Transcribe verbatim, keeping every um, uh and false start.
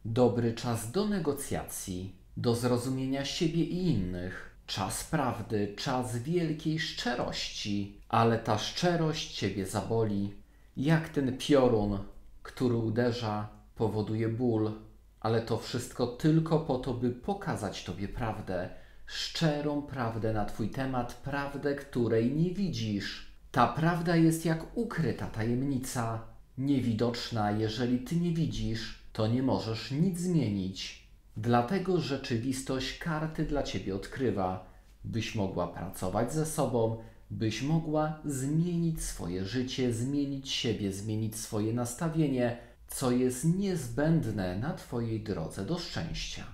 Dobry czas do negocjacji, do zrozumienia siebie i innych. Czas prawdy, czas wielkiej szczerości, ale ta szczerość ciebie zaboli, jak ten piorun, który uderza, powoduje ból, ale to wszystko tylko po to, by pokazać tobie prawdę, szczerą prawdę na twój temat, prawdę, której nie widzisz. Ta prawda jest jak ukryta tajemnica, niewidoczna. Jeżeli ty nie widzisz, to nie możesz nic zmienić. Dlatego rzeczywistość karty dla ciebie odkrywa, byś mogła pracować ze sobą, byś mogła zmienić swoje życie, zmienić siebie, zmienić swoje nastawienie, co jest niezbędne na twojej drodze do szczęścia.